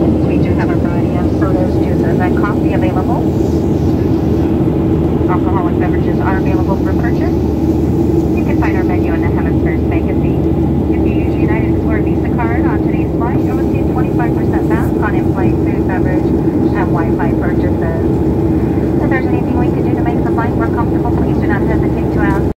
We do have a variety of sodas, juices, and coffee available. Alcoholic beverages are available for purchase. You can find our menu in the Hemispheres magazine. If you use United Explore Visa card on today's flight, you'll receive 25% back on in-flight food, beverage, and Wi-Fi purchases. If there's anything we could do to make the flight more comfortable, please do not hesitate to ask.